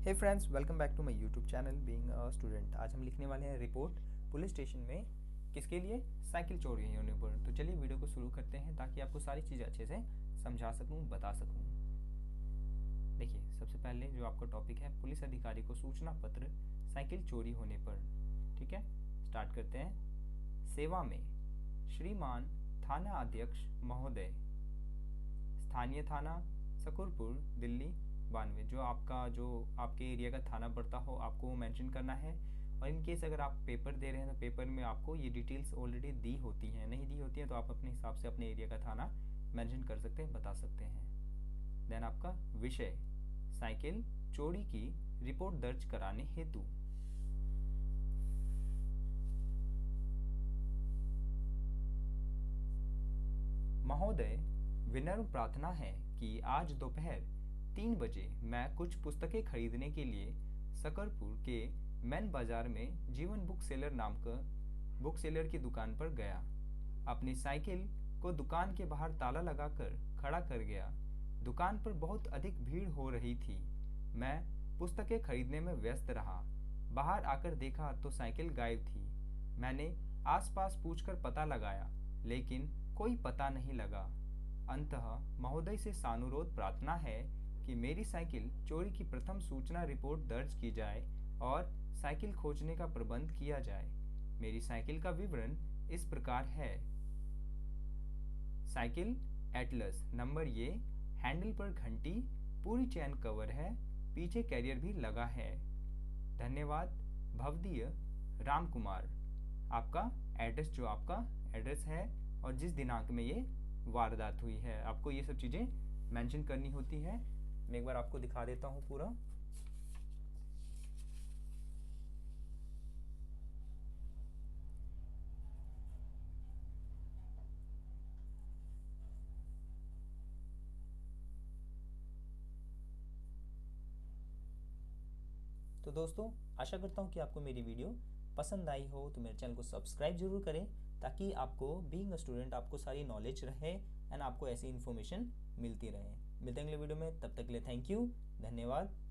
Hey friends, welcome back to my YouTube channel being a student. आज हम लिखने वाले हैं रिपोर्ट पुलिस स्टेशन में। किसके लिए? साइकिल चोरी होने पर। तो चलिए वीडियो को शुरू करते हैं ताकि आपको सारी चीज़ें अच्छे से समझा सकूं, बता सकूं। देखिए, सबसे पहले जो आपका टॉपिक है, पुलिस अधिकारी को सूचना पत्र साइकिल चोरी होने पर। ठीक है, स्टार्ट करते हैं। सेवा में श्रीमान थाना अध्यक्ष महोदय, स्थानीय थाना शकरपुर, दिल्ली 92। जो आपके एरिया का थाना पड़ता हो आपको वो मेंशन करना है। और इन केस अगर आप पेपर दे रहे हैं तो पेपर में आपको ये डिटेल्स ऑलरेडी दी होती हैं, नहीं दी होती हैं तो आप अपने हिसाब से अपने एरिया का थाना मेंशन कर सकते हैं, बता सकते हैं। देन आपका विषय, साइकिल चोरी की रिपोर्ट दर्ज कराने हेतु। महोदय, विनम्र प्रार्थना है कि आज दोपहर 3 बजे मैं कुछ पुस्तकें खरीदने के लिए शकरपुर के मैन बाजार में जीवन बुक सेलर नाम का बुक सेलर की दुकान पर गया। अपनी साइकिल को दुकान के बाहर ताला लगाकर खड़ा कर गया। दुकान पर बहुत अधिक भीड़ हो रही थी। मैं पुस्तकें खरीदने में व्यस्त रहा। बाहर आकर देखा तो साइकिल गायब थी। मैंने आसपास पूछकर पता लगाया, लेकिन कोई पता नहीं लगा। अंततः महोदय से सानुरोध प्रार्थना है कि मेरी साइकिल चोरी की प्रथम सूचना रिपोर्ट दर्ज की जाए और साइकिल खोजने का प्रबंध किया जाए। मेरी साइकिल का विवरण इस प्रकार है। साइकिल एटलस, नंबर ये, हैंडल पर घंटी, पूरी चैन कवर है, पीछे कैरियर भी लगा है। धन्यवाद, भवदीय राम कुमार। आपका एड्रेस, जो आपका एड्रेस है और जिस दिनांक में ये वारदात हुई है, आपको ये सब चीज़ें मेंशन करनी होती है। मैं एक बार आपको दिखा देता हूँ पूरा। तो दोस्तों, आशा करता हूँ कि आपको मेरी वीडियो पसंद आई हो, तो मेरे चैनल को सब्सक्राइब जरूर करें ताकि आपको बीइंग अ स्टूडेंट आपको सारी नॉलेज रहे एंड आपको ऐसी इन्फॉर्मेशन मिलती रहे। मिलते हैं अगले वीडियो में, तब तक के लिए थैंक यू, धन्यवाद।